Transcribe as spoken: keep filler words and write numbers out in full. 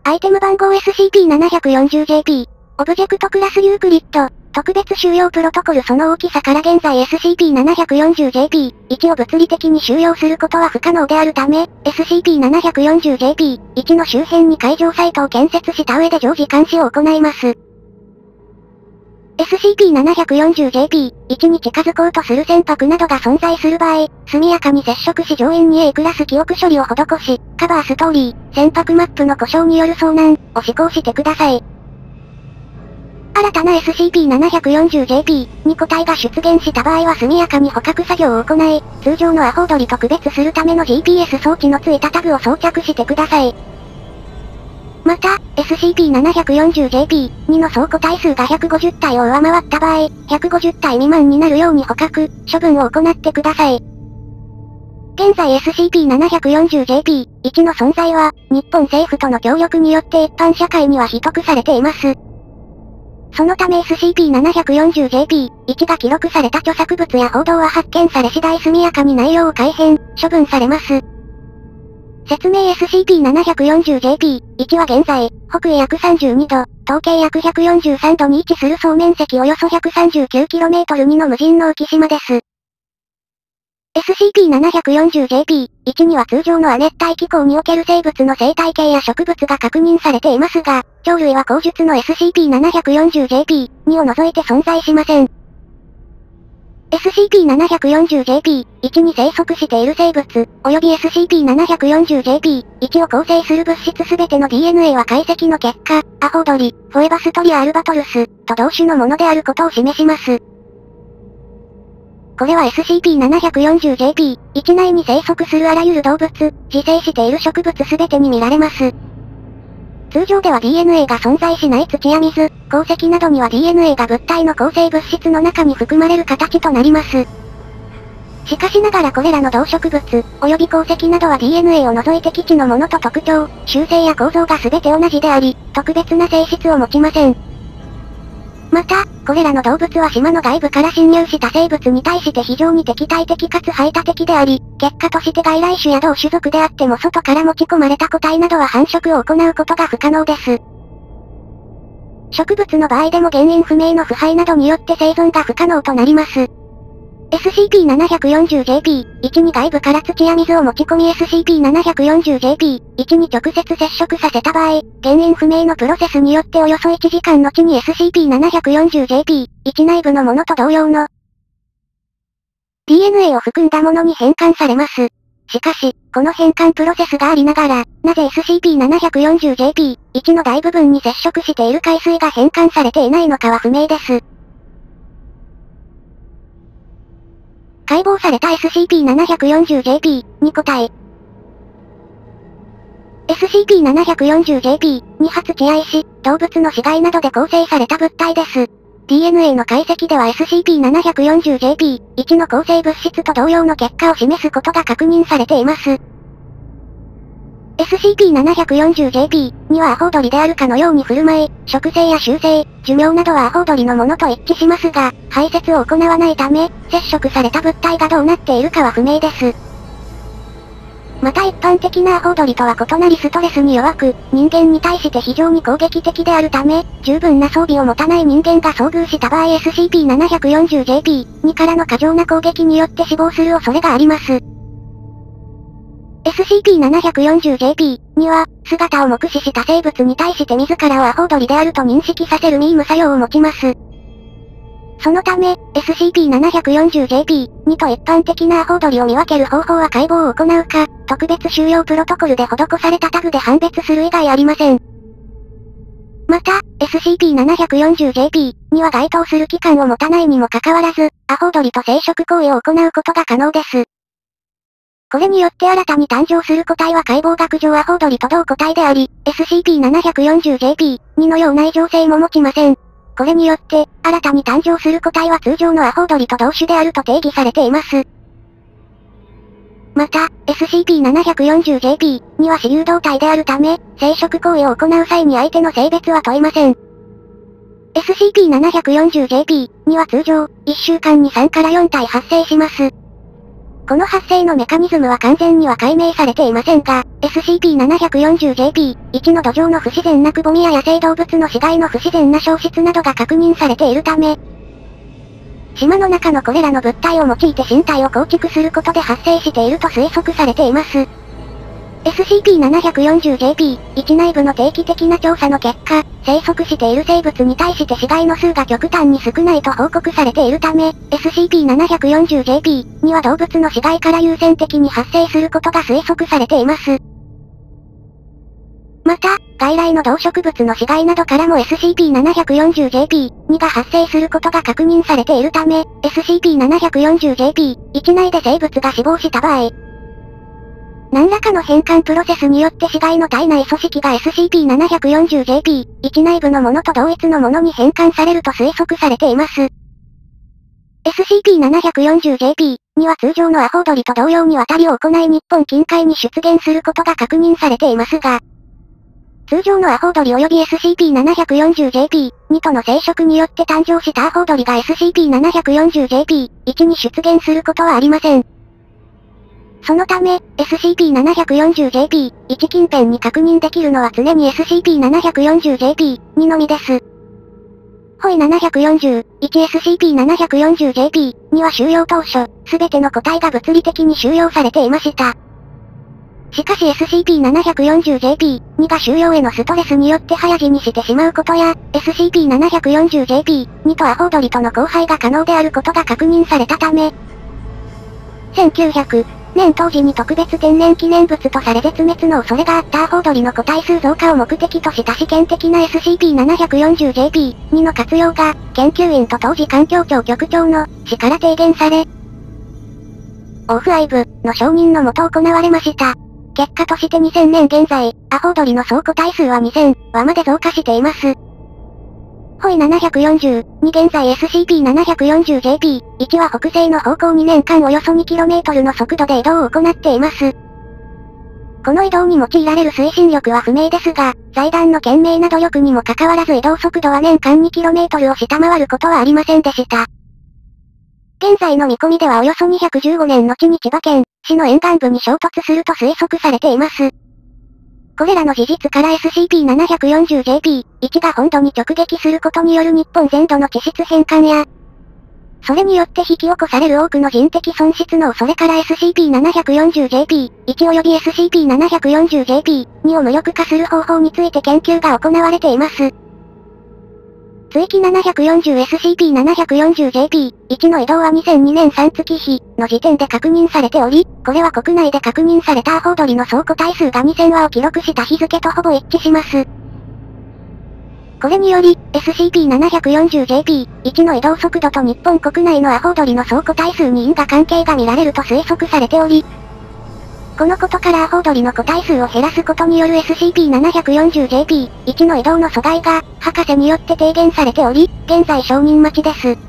アイテム番号 エスシーピーななよんゼロジェーピー。オブジェクトクラスユークリッド。特別収容プロトコルその大きさから現在 エスシーピーななよんゼロジェーピーいち を物理的に収容することは不可能であるため、エスシーピーななよんゼロジェーピーいち の周辺に海上サイトを建設した上で常時監視を行います。エスシーピーななよんゼロジェーピーいち に近づこうとする船舶などが存在する場合、速やかに接触し上縁に エー クラス記憶処理を施し、カバーストーリー、船舶マップの故障による遭難を施行してください。新たな エスシーピーななよんゼロジェーピーに個体が出現した場合は速やかに捕獲作業を行い、通常のアホウドリと区別するための ジーピーエス 装置のついたタグを装着してください。また、エスシーピーななよんゼロジェーピーに の倉庫体数がひゃくごじゅうたいを上回った場合、ひゃくごじゅうたい未満になるように捕獲、処分を行ってください。現在 エスシーピーななよんゼロジェーピーいち の存在は、日本政府との協力によって一般社会には秘匿されています。そのため エスシーピーななよんゼロジェーピーいち が記録された著作物や報道は発見され次第速やかに内容を改変、処分されます。説明 エスシーピーななよんゼロジェーピーいち は現在、北緯約さんじゅうにど、東経約ひゃくよんじゅうさんどに位置する総面積およそ ひゃくさんじゅうきゅうキロメートル にの無人の浮島です。エスシーピーななよんゼロジェーピーいち には通常の亜熱帯気候における生物の生態系や植物が確認されていますが、鳥類は後述の エスシーピーななよんゼロジェーピーに を除いて存在しません。エスシーピーななよんゼロジェーピーいち に生息している生物、及び エスシーピーななよんゼロジェーピーいち を構成する物質すべての ディーエヌエー は解析の結果、アホウドリ、フォエバストリアアルバトルス、と同種のものであることを示します。これは エスシーピーななよんゼロジェーピーいち 内に生息するあらゆる動物、自生している植物すべてに見られます。通常では ディーエヌエー が存在しない土や水、鉱石などには ディーエヌエー が物体の構成物質の中に含まれる形となります。しかしながらこれらの動植物、及び鉱石などは ディーエヌエー を除いて基地のものと特徴、習性や構造が全て同じであり、特別な性質を持ちません。また、これらの動物は島の外部から侵入した生物に対して非常に敵対的かつ排他的であり、結果として外来種や同種族であっても外から持ち込まれた個体などは繁殖を行うことが不可能です。植物の場合でも原因不明の腐敗などによって生存が不可能となります。エスシーピーななよんゼロジェーピーいち に外部から土や水を持ち込み エスシーピーななよんゼロジェーピーいち に直接接触させた場合、原因不明のプロセスによっておよそいちじかん後に エスシーピーななよんゼロジェーピーいち 内部のものと同様の ディーエヌエー を含んだものに変換されます。しかし、この変換プロセスがありながら、なぜ エスシーピーななよんゼロジェーピーいち の大部分に接触している海水が変換されていないのかは不明です。解剖された エスシーピーななよんゼロジェーピーに 個体。エスシーピーななよんゼロジェーピーに は土や石、動物の死骸などで構成された物体です。ディーエヌエー の解析では エスシーピーななよんゼロジェーピーいち の構成物質と同様の結果を示すことが確認されています。エスシーピーななよんゼロジェーピーに はアホウドリであるかのように振る舞い、食性や習性、寿命などはアホウドリのものと一致しますが、排泄を行わないため、接触された物体がどうなっているかは不明です。また一般的なアホウドリとは異なりストレスに弱く、人間に対して非常に攻撃的であるため、十分な装備を持たない人間が遭遇した場合 エスシーピーななよんゼロジェーピーに からの過剰な攻撃によって死亡する恐れがあります。エスシーピーななよんゼロジェーピーに は、姿を目視した生物に対して自らをアホウドリであると認識させるミーム作用を持ちます。そのため、エスシーピーななよんゼロジェーピーに と一般的なアホウドリを見分ける方法は解剖を行うか、特別収容プロトコルで施されたタグで判別する以外ありません。また、エスシーピーななよんゼロジェーピーに は該当する器官を持たないにもかかわらず、アホウドリと生殖行為を行うことが可能です。これによって新たに誕生する個体は解剖学上アホウドリと同個体であり、エスシーピーななよんゼロジェーピーに のような異常性も持ちません。これによって、新たに誕生する個体は通常のアホウドリと同種であると定義されています。また、エスシーピーななよんゼロジェーピーに は私有動体であるため、生殖行為を行う際に相手の性別は問いません。エスシーピーななよんゼロジェーピーに は通常、いっしゅうかんにさんからよんたい発生します。 この発生のメカニズムは完全には解明されていませんが、エスシーピーななよんゼットピーワン の土壌の不自然なくぼみや野生動物の死骸の不自然な消失などが確認されているため、島の中のこれらの物体を用いて身体を構築することで発生していると推測されています。エスシーピーななよんゼットピーワン 内部の定期的な調査の結果、生息している生物に対して死骸の数が極端に少ないと報告されているため、エスシーピーななよんゼットピーワン には動物の死骸から優先的に発生することが推測されています。また、外来の動植物の死骸などからも エスシーピーななよんゼットピーワン が発生することが確認されているため、エスシーピーななよんゼットピーワン 内で生物が死亡した場合、何らかの変換プロセスによって死骸の体内組織が エスシーピーななよんゼットピーワン 内部のものと同一のものに変換されると推測されています。エスシーピーななよんゼットピーワン は通常のアホウドリと同様に渡りを行い日本近海に出現することが確認されていますが、通常のアホウドリ及び エスシーピーななよんゼットピーワン との生殖によって誕生したアホウドリが エスシーピーななよんゼットピーワン に出現することはありません。そのため、エスシーピーななよんゼットピーワン 近辺に確認できるのは常に エスシーピーななよんゼットピーワン のみです。ホイななよんゼットワン エスシーピーななよんゼットピーワン は収容当初、すべての個体が物理的に収容されていました。しかし エスシーピーななよんゼットピーワン が収容へのストレスによって早死にしてしまうことや、エスシーピーななよんゼットピーワン とアホウドリとの交配が可能であることが確認されたため、せんきゅうひゃくねん当時に特別天然記念物とされ絶滅の恐れがあったアホウドリの個体数増加を目的とした試験的な エスシーピーななよんゼットピーワン の活用が、研究員と当時環境庁局長の市から提言され、オーフアイブの承認のもと行われました。結果としてにせんねん現在、アホウドリの総個体数はにせんわまで増加しています。ホイななよんゼットに現在 エスシーピーななよんゼットピーワン は北西の方向に年間およそ にキロメートル の速度で移動を行っています。この移動に用いられる推進力は不明ですが、財団の懸命な努力にもかかわらず移動速度は年間 にキロメートル を下回ることはありませんでした。現在の見込みではおよそにひゃくじゅうごねん後に千葉県市の沿岸部に衝突すると推測されています。これらの事実から エスシーピーななよんゼットピーワン が本土に直撃することによる日本全土の地質変換や、それによって引き起こされる多くの人的損失の恐れから エスシーピーななよんゼットピーワン 及び エスシーピーななよんゼットピーワン を無力化する方法について研究が行われています。追記ななよんゼット エスシーピーななよんゼットピーワン の移動はにせんにねんさんがつ比の時点で確認されており、これは国内で確認されたアホウドリの総個体数がにせんわを記録した日付とほぼ一致します。これにより、エスシーピーななよんゼットピーワン の移動速度と日本国内のアホウドリの総個体数に因果関係が見られると推測されており、このことからアホウドリの個体数を減らすことによる エスシーピーななよんゼットピーワン の移動の阻害が、博士によって提言されており、現在承認待ちです。